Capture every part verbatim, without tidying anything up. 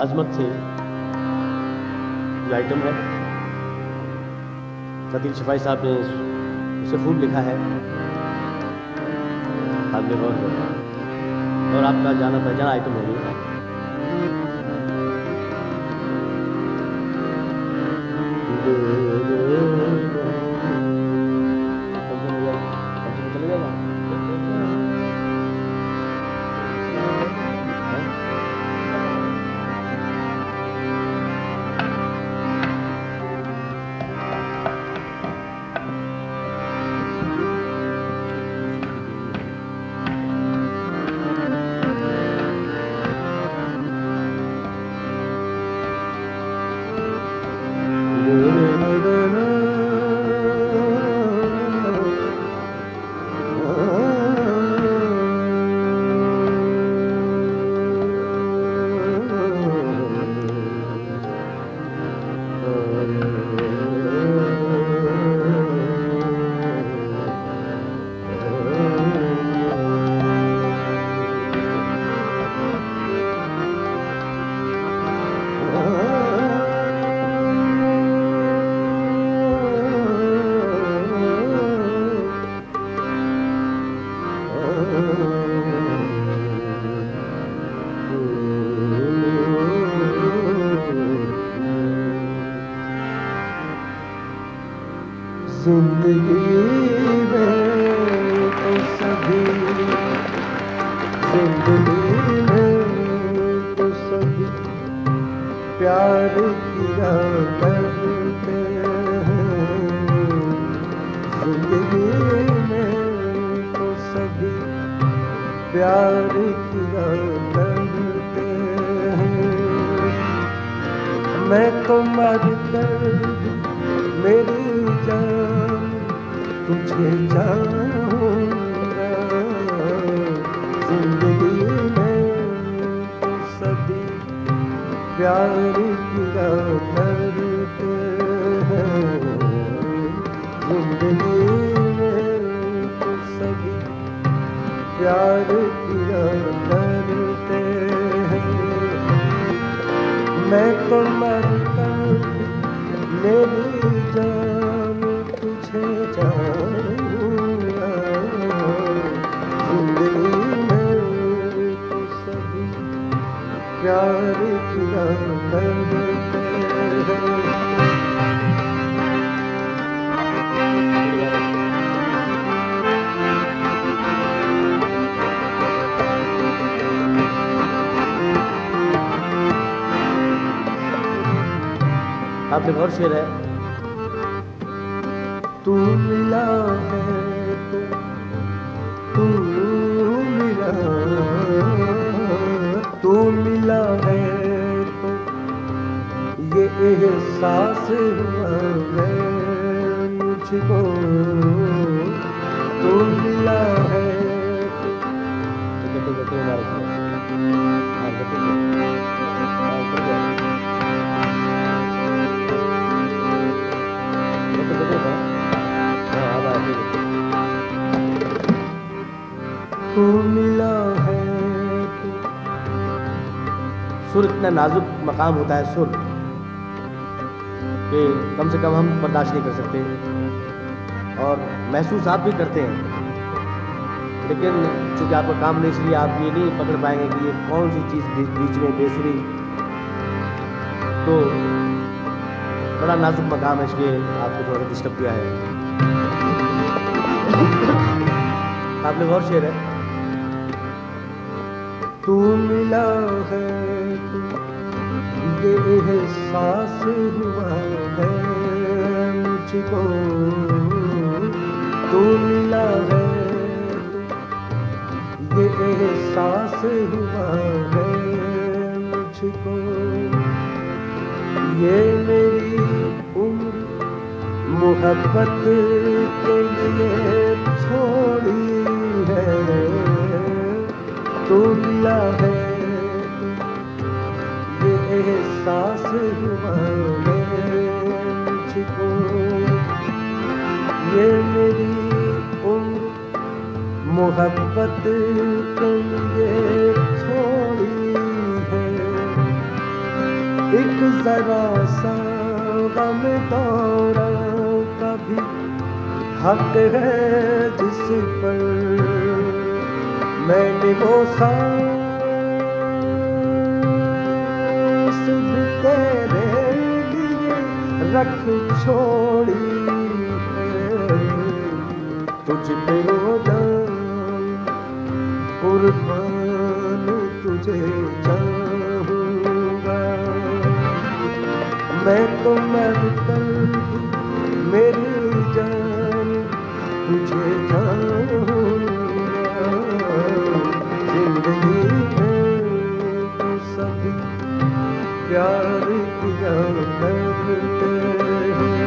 अजमत से जो आइटम है, सतीश शफाई साहब ने उसे खूब लिखा है, आपने गौर करो, और आपका जाना पहचाना आइटम है ये। जिंदगी में तो सभी जिंदगी में तो सभी प्यार किया करते हैं। जिंदगी में तो सभी प्यार किया करते हैं। मैं तो मर कर मेरी जान तुझे जाऊंगा। जिंदगी में तो सभी प्यार किया करते हैं। जिंदगी में तो सभी प्यार किया करते हैं। मैं तो मरकर मेरी जान तुझे जाऊंगा। जिंदगी में तो सभी प्यार किया करते हैं। आपके और शेर है। तू मिला है तो तू मिला तू मिला है तो ये एहसास हुआ है मुझको। तू मिला है तू मिला है तो। सुर इतना नाजुक मकाम होता है सुर कि कम से कम हम बर्दाश्त नहीं कर सकते, और महसूस आप भी करते हैं, लेकिन चूंकि आपका काम नहीं, इसलिए आप ये नहीं पकड़ पाएंगे कि ये कौन सी चीज़ बीच में बेसुरी। तो बड़ा नाजुक मकाम है, इसलिए आपको थोड़ा डिस्टर्ब किया है। आपने और शेर है। तू मिला है तो ये एहसास हुआ है मुझको। तू मिला है तो ये एहसास हुआ है मुझको। ये मेरी उम्र मोहब्बत के लिए छोड़ी है। तू मिला है ये एहसास हुआ है मुझको। ये मेरी उम्र मोहब्बत के लिए छोड़ी है। एक जरा सा गम दौरा का भी हक है जिस पर मैंने वो सांस भी तेरे लिए रख छोड़ी है। तुझ पे वो जान कुर्बान तुझे चाहूँगा। मैं तो मर कर मेरी जान तुझे चाहूँगा। जिंदगी में तो सभी प्यार किया करते हैं।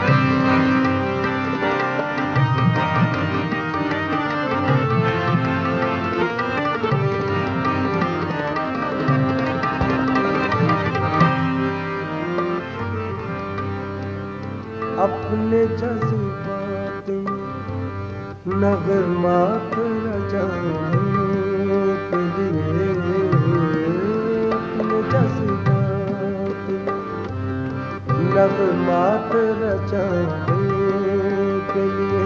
अपने जज्बात नगमात रचाने के लिए, अपने जज्बात नगमात रचाने के लिए,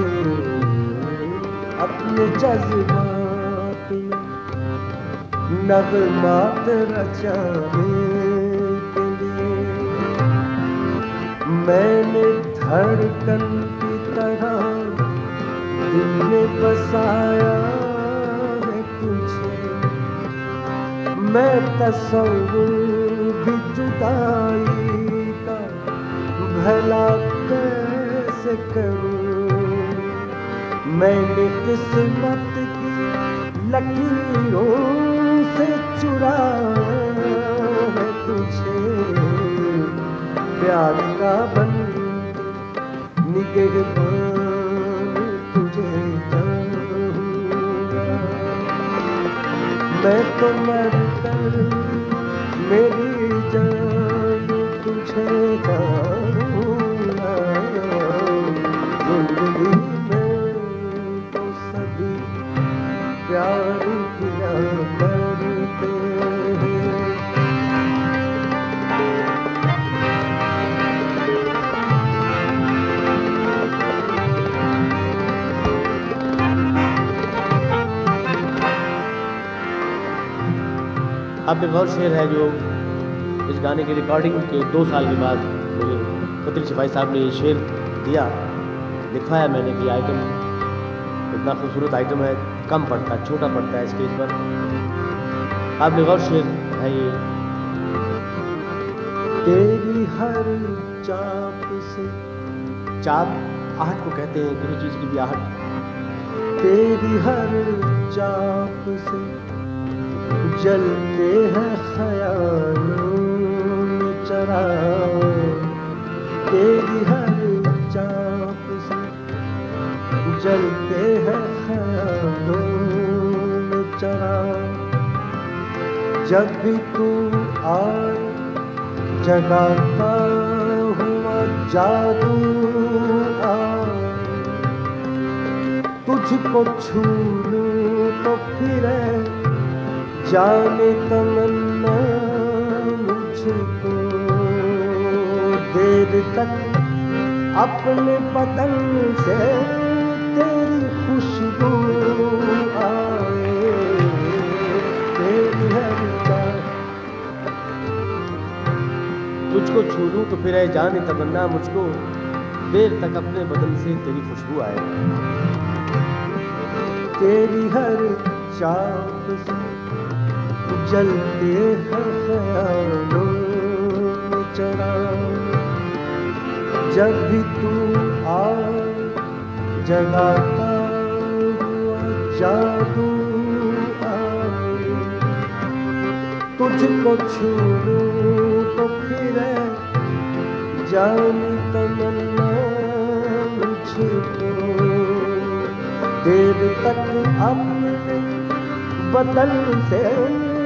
अपने जज्बात नगमात रचाने के लिए मैंने धड़कन की तरह दिल में बसाया है तुझे। मैं तस्वीर भी जुदाई का भला कैसे करूं। मैंने किस्मत की लकीरों से चुराया है तुझे। प्यार का बन निगहबान तुझे चाहूँगा। मैं तो मर कर मेरी जान तुझे चाहूँगा। जिंदगी में तो सभी प्यार किया करते हैं। अब एक और शेर है जो इस गाने की रिकॉर्डिंग के दो साल के बाद मुझे खत्री सिपाही साहब ने ये शेर दिया। लिखवाया मैंने कि आइटम इतना खूबसूरत आइटम है, कम पड़ता है, छोटा पड़ता है स्टेज पर। अब एक और शेर है ये। तेरी हर चाप से, चाप आहट को कहते हैं, किसी चीज़ की भी आहट। तेरी हर चाप से जलते हैं ख्यालों में चराग। तेरी हर चाप से जलते हैं ख्यालों में चराग। जब भी तू आए जगाता हुआ जादू आए। तुझको छू लूं तो फिरे जाने तमन्ना मुझको। देर तक अपने बदन से तेरी खुशबू आए। तेरी हर चाह तुझको छू लूं तो फिर है जाने तमन्ना मुझको। देर तक अपने बदन से तेरी खुशबू आए। तेरी हर चाप से जलते हैं ख्यालों में चराग। जब भी तू आए जगाता हुआ जादू आए। तुझको छू लूं तो फिर जानी तमन्ना मुझको। देर तक अपने बदन से